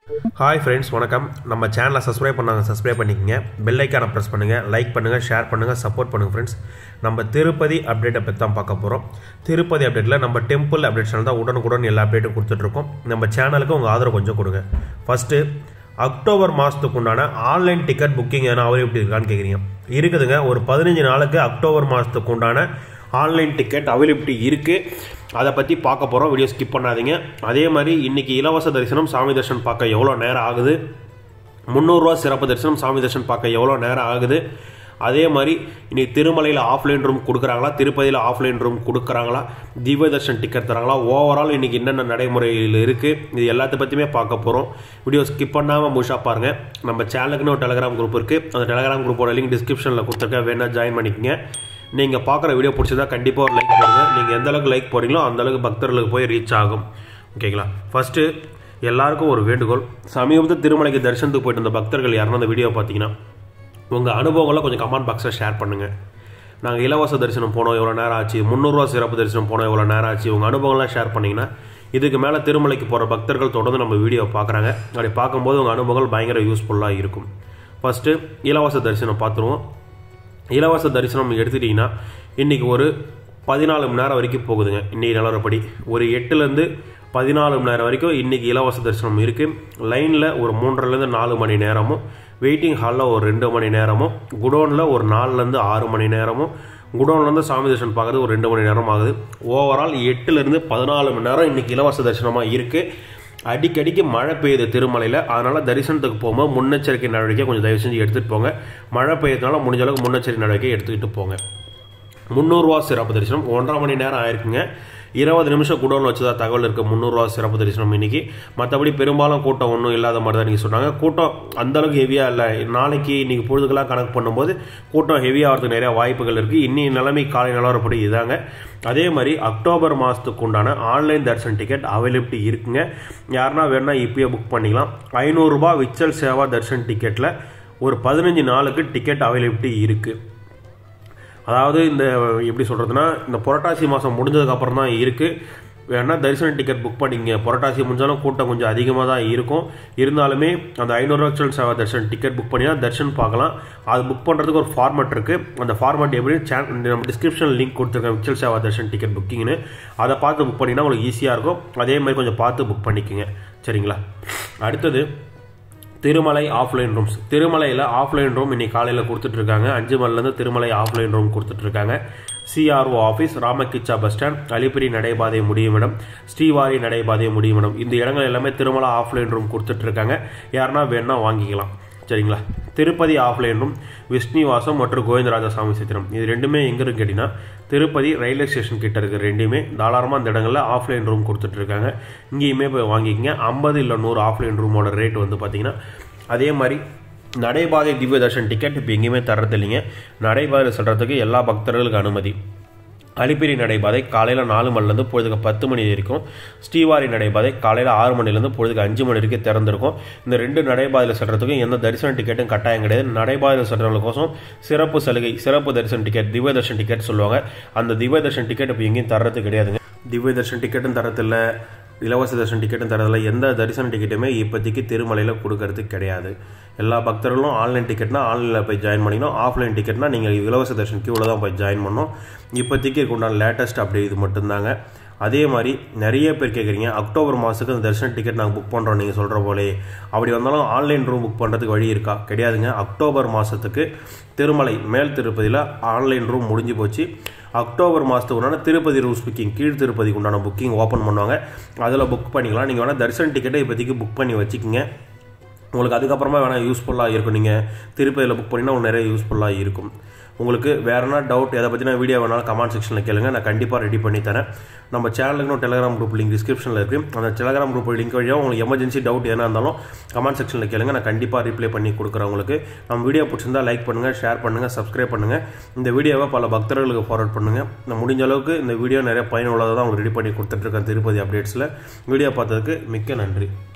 Hi friends, வணக்கம். நம்ம சேனலை சப்ஸ்கிரைப் பண்ணிக்கங்க. பெல் ஐகானை பிரஸ் பண்ணுங்க, லைக் பண்ணுங்க, ஷேர் பண்ணுங்க, சப்போர்ட் பண்ணுங்க फ्रेंड्स. நம்ம திருப்பதி அப்டேட்டை பத்தி தான் பார்க்க போறோம். திருப்பதி அப்டேட்ல நம்ம டெம்பிள் அப்டேட் சேனல் தான் உடனுக்குடன் எல்லா அப்டேட்டும் கொடுத்துட்டு இருக்கோம். நம்ம சேனலுக்கு உங்க ஆதரவு கொஞ்சம் கொடுங்க. ஃபர்ஸ்ட் அக்டோபர் மாசத்துக்கு உண்டான ஆன்லைன் டிக்கெட் புக்கிங் ஏனா அவைலபிலிட்டி இருக்கான்னு கேக்குறீங்க. இருக்குதுங்க. ஒரு 15 நாளுக்கு அக்டோபர் மாசத்துக்கு உண்டான ஆன்லைன் டிக்கெட் அவைலபிலிட்டி இருக்கு. அதை பற்றி பார்க்க போகிறோம். வீடியோ ஸ்கிப் பண்ணாதீங்க. அதே மாதிரி இன்றைக்கி இலவச தரிசனம் சாமி தரிசனம் பார்க்க எவ்வளோ நேரம் ஆகுது, 300 ரூபா சிறப்பு தரிசனம் சாமி தரிசனம் பார்க்க எவ்வளோ நேரம் ஆகுது, அதே மாதிரி இன்றைக்கி திருமலையில் ஆஃப்லைன் ரூம் கொடுக்குறாங்களா, திருப்பதியில் ஆஃப்லைன் ரூம் கொடுக்குறாங்களா, திவ்ய தர்ஷன் டிக்கெட் தராங்களா, ஓவரால் இன்றைக்கி என்னென்ன நடைமுறையில் இருக்குது, இது எல்லாத்த பற்றியுமே பார்க்க போகிறோம். வீடியோ ஸ்கிப் பண்ணாமல் முழுசாக பாருங்கள். நம்ம சேனலுக்குன்னு ஒரு டெலகிராம் குரூப் இருக்குது. அந்த டெலகிராம் குரூப்போட லிங்க் டிஸ்கிரிப்ஷனில் கொடுத்துருக்கேன், வேணா ஜாயின் பண்ணிக்கங்க. நீங்கள் பார்க்குற வீடியோ பிடிச்சதா கண்டிப்பாக ஒரு லைக் போடுங்க. நீங்கள் எந்த அளவுக்கு லைக் போடுறீங்களோ அந்த அளவுக்கு பக்தர்களுக்கு போய் ரீச் ஆகும். ஓகேங்களா? ஃபஸ்ட்டு எல்லாருக்கும் ஒரு வேண்டுகோள். சமீபத்தில் திருமலைக்கு தரிசனத்துக்கு போயிட்டு இருந்த பக்தர்கள் யாருன்னா அந்த வீடியோ பார்த்தீங்கன்னா உங்கள் அனுபவங்களை கொஞ்சம் கமெண்ட் பாக்ஸில் ஷேர் பண்ணுங்கள். நாங்கள் இலவச தரிசனம் போனோம் எவ்வளோ நேரம் ஆச்சு, 300 ரூபா சிறப்பு தரிசனம் போனோம் எவ்வளோ நேரம் ஆச்சு, உங்கள் அனுபவங்கள்லாம் ஷேர் பண்ணிங்கன்னா இதுக்கு மேலே திருமலைக்கு போகிற பக்தர்கள் தொடர்ந்து நம்ம வீடியோ பார்க்குறாங்க. அப்படி பார்க்கும்போது உங்கள் அனுபவங்கள் பயங்கர யூஸ்ஃபுல்லாக இருக்கும். ஃபஸ்ட்டு இலவச தரிசனம் பார்த்துருவோம். இலவச தரிசனம் எடுத்துட்டிங்கன்னா இன்றைக்கி ஒரு 14 மணி நேரம் வரைக்கும் போகுதுங்க. இன்றைக்கி நிலவரப்படி ஒரு 8லேருந்து 14 மணி நேரம் வரைக்கும் இன்றைக்கி இலவச தரிசனம் இருக்குது. லைனில் ஒரு 3லேருந்து 4 மணி நேரமும், வெயிட்டிங் ஹாலில் ஒரு 2 மணி நேரமும், குடோனில் ஒரு 4லேருந்து 6 மணி நேரமும், குடோன்லேருந்து சாமி தரிசனம் பார்க்குறது ஒரு 2 மணி நேரம் ஆகுது. ஓவரால் 8லேருந்து 14 மணி நேரம் இன்றைக்கி இலவச தரிசனமாக இருக்குது. அடிக்கடிக்கு மழை பெய்யுது திருமலையில். அதனால் தரிசனத்துக்கு போகும்போது முன்னெச்சரிக்கை நடவடிக்கை கொஞ்சம் தயவு செஞ்சு எடுத்துகிட்டு போங்க. மழை பெய்யறதுனால முடிஞ்ச அளவுக்கு முன்னெச்சரிக்கை நடவடிக்கை எடுத்துக்கிட்டு போங்க. 300 ரூபா சிறப்பு தரிசனம் 1.5 மணி நேரம் ஆயிருக்குங்க. 20 நிமிஷம் குடோனில் வச்சதா தகவல் இருக்குது. 300 ரூபா சிறப்பு தரிசனம் இன்றைக்கி. மற்றபடி பெரும்பாலும் கூட்டம் ஒன்றும் இல்லாத மாதிரி தான் நீங்கள் சொன்னாங்க. கூட்டம் அந்தளவுக்கு ஹெவியாக இல்லை. நாளைக்கு இன்றைக்கி பொழுதுக்கெல்லாம் கணக்கு பண்ணும்போது கூட்டம் ஹெவியாக ஆகிறதுக்கு நிறையா வாய்ப்புகள் இருக்குது. இன்னி நிலைமை காலை நிலவரப்படி இதாங்க. அதே மாதிரி அக்டோபர் மாதத்துக்கு உண்டான ஆன்லைன் தர்ஷன் டிக்கெட் அவைலபிலிட்டி இருக்குங்க. யாருன்னா வேணால் இப்போயே புக் பண்ணிக்கலாம். 500 ரூபா விச்சல் சேவா தர்ஷன் டிக்கெட்டில் ஒரு 15 நாளுக்கு டிக்கெட் அவைலபிலிட்டி இருக்குது. அதாவது இந்த எப்படி சொல்கிறதுனா இந்த புரட்டாசி மாதம் முடிஞ்சதுக்கப்புறம் தான் இருக்குது. வேணால் தரிசன டிக்கெட் புக் பண்ணிங்க. புரட்டாசி முடிஞ்சாலும் கூட்டம் கொஞ்சம் அதிகமாக தான் இருக்கும். இருந்தாலுமே அந்த 500 ரூபா விச்சல் சேவா தர்ஷன் டிக்கெட் புக் பண்ணினா தர்ஷன் பார்க்கலாம். அது புக் பண்ணுறதுக்கு ஒரு ஃபார்மேட் இருக்குது. அந்த ஃபார்மேட் எப்படி நம்ம டிஸ்கிரிப்ஷனில் லிங்க் கொடுத்துருக்கேன், விச்சல் சேவா தர்ஷன் டிக்கெட் புக்கிங்னு. அதை பார்த்து புக் பண்ணிங்கன்னா உங்களுக்கு ஈஸியாக இருக்கும். அதே மாதிரி கொஞ்சம் பார்த்து புக் பண்ணிக்கோங்க. சரிங்களா? அடுத்தது திருமலை ஆஃப்லைன் ரூம்ஸ். திருமலையில் ஆஃப்லைன் ரூம் இன்னைக்கு காலையில் கொடுத்துட்ருக்காங்க. 5 மணிலேருந்து திருமலை ஆஃப்லைன் ரூம் கொடுத்துட்ருக்காங்க. CRO office, Rambagicha bus stand, Alipiri நடைபாதை முடியுமிடம், ஸ்ரீவாரி நடைபாதை முடியுமிடம், இந்த இடங்கள் எல்லாமே திருமலை ஆஃப்லைன் ரூம் கொடுத்துட்ருக்காங்க. யாருன்னா வேணா வாங்கிக்கலாம். சரிங்களா? திருப்பதி ஆஃப்லைன் ரூம் விஷ்ணுவாசம் மற்றும் கோவிந்தராஜ சாமி சித்திரம், இது ரெண்டுமே எங்கே இருக்குன்னு கேட்டிங்கன்னா திருப்பதி ரயில்வே ஸ்டேஷன் கிட்ட இருக்குது. ரெண்டுமே தாராளமாக அந்த இடங்களில் ஆஃப்லைன் ரூம் கொடுத்துட்ருக்காங்க. இங்கேயுமே போய் வாங்கிக்கங்க. 50 இல்லை 100 ஆஃப்லைன் ரூமோட ரேட் வந்து பார்த்தீங்கன்னா. அதே மாதிரி நடைபாதை திவ்ய தர்ஷன் டிக்கெட் இப்போ எங்கேயுமே தர்றது இல்லைங்க. நடைபாதை செல்றதுக்கு எல்லா பக்தர்களுக்கு அனுமதி. அலிப்பிரி நடைபாதை காலையில் 4 மணிலேருந்து பொழுதுக்கு 10 மணி வரைக்கும், ஸ்ரீவாரி நடைபாதை காலையில் 6 மணிலேருந்து பொழுதுக்கு 5 மணி வரைக்கும் திறந்திருக்கும். இந்த 2 நடைபாதையில் செல்றதுக்கும் எந்த தரிசன டிக்கெட்டும் கட்டாயம் கிடையாது. நடைபாதையில் செல்றவங்களுக்கோசம் சிறப்பு சலுகை, சிறப்பு தரிசன டிக்கெட், திவ்ய தர்ஷன் டிக்கெட் சொல்லுவாங்க. அந்த திவ்ய தர்ஷன் டிக்கெட் இப்போ எங்கேயும் தர்றது கிடையாதுங்க. திவ்ய தர்ஷன் டிக்கெட்டும் தரதில்லை, இலவச தரிசன டிக்கெட்டும் தரதில்லை. எந்த தரிசன டிக்கெட்டுமே இப்போதைக்கு திருமலையில் கொடுக்கறது கிடையாது. எல்லா பக்தர்களும் ஆன்லைன் டிக்கெட்னா ஆன்லைனில் போய் ஜாயின் பண்ணிக்கணும். ஆஃப்லைன் டிக்கெட்னா நீங்கள் இலவச தரிசன கியூவில் தான் போய் ஜாயின் பண்ணணும். இப்போதைக்கு உண்டான லேட்டஸ்ட் அப்டேட் இது மட்டும்தாங்க. அதே மாதிரி நிறைய பேர் கேட்குறீங்க, அக்டோபர் மாதத்துக்கு அந்த தரிசன டிக்கெட் நாங்கள் புக் பண்ணுறோம் நீங்கள் சொல்கிற போலே. அப்படி வந்தாலும் ஆன்லைன் ரூம் புக் பண்ணுறதுக்கு வழி இருக்கா? கிடையாதுங்க. அக்டோபர் மாதத்துக்கு திருமலை மேல் திருப்பதியில் ஆன்லைன் ரூம் முடிஞ்சு போச்சு. அக்டோபர் மாதத்துக்கு உண்டான திருப்பதி ரூம்ஸ் புக்கிங், கீழ் திருப்பதிக்கு உண்டான புக்கிங் ஓப்பன் பண்ணுவாங்க. அதில் புக் பண்ணிக்கலாம். நீங்கள் வேணால் தரிசன டிக்கெட்டை இப்போதைக்கு புக் பண்ணி வச்சுக்கிங்க. உங்களுக்கு அதுக்கப்புறமா வேணால் யூஸ்ஃபுல்லாக இருக்கும். நீங்கள் திருப்பதியில் புக் பண்ணிங்கன்னா உங்களுக்கு நிறைய யூஸ்ஃபுல்லாக இருக்கும். உங்களுக்கு வேறு என்ன டவுட், எதை பற்றினா வீடியோ வேணாலும் கமெண்ட் செக்ஷனில் கேளுங்க. நான் கண்டிப்பாக ரெடி பண்ணி தரேன். நம்ம சேனலுக்கு டெலகிராம் குரூப் லிங்க் டிஸ்கிரிப்ஷனில் இருக்குது. அந்த டெலகிராம் குரூப் லிங்க் வழியாக உங்களுக்கு எமர்ஜென்சி டவுட் எதுனா இருந்தாலும் கமெண்ட் செக்ஷனில் கேளுங்க. நான் கண்டிப்பாக ரிப்ளை பண்ணி கொடுக்குறேன் உங்களுக்கு. நம்ம வீடியோ பிடிச்சிருந்தா லைக் பண்ணுங்கள், ஷேர் பண்ணுங்கள், சப்ஸ்கிரைப் பண்ணுங்கள். இந்த வீடியோவை பல பக்தர்களுக்கு ஃபார்வர்ட் பண்ணுங்கள். நான் முடிஞ்ச அளவுக்கு இந்த வீடியோ நிறைய பயனுள்ளதாக தான் உங்களுக்கு ரெடி பண்ணி கொடுத்துட்ருக்கேன் திருப்பதி அப்டேட்ஸில். வீடியோ பார்த்ததுக்கு மிக்க நன்றி.